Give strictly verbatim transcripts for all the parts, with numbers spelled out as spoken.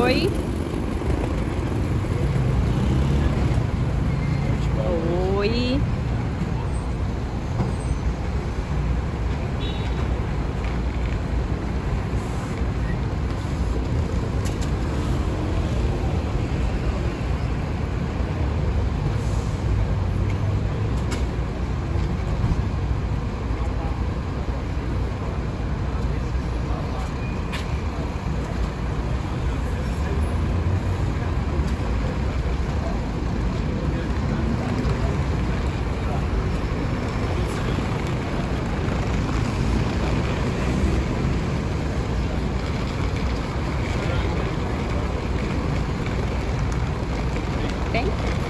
Oi. Oi. Tem?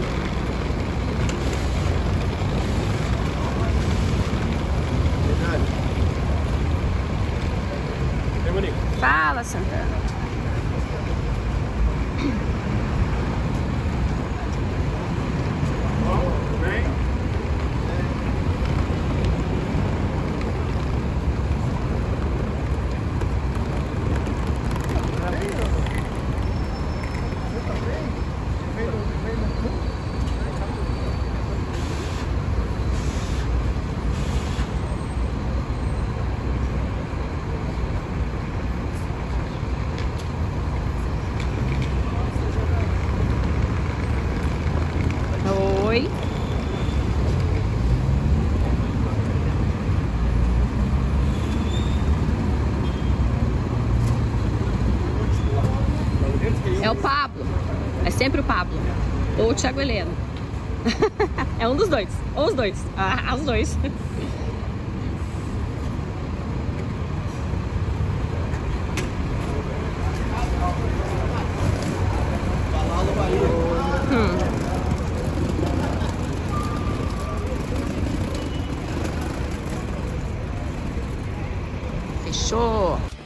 Fala, Santana. Oi. É o Pablo. É sempre o Pablo. Ou o Thiago Heleno. É um dos dois. Ou os dois. Ah, os dois. Hum. Fechou.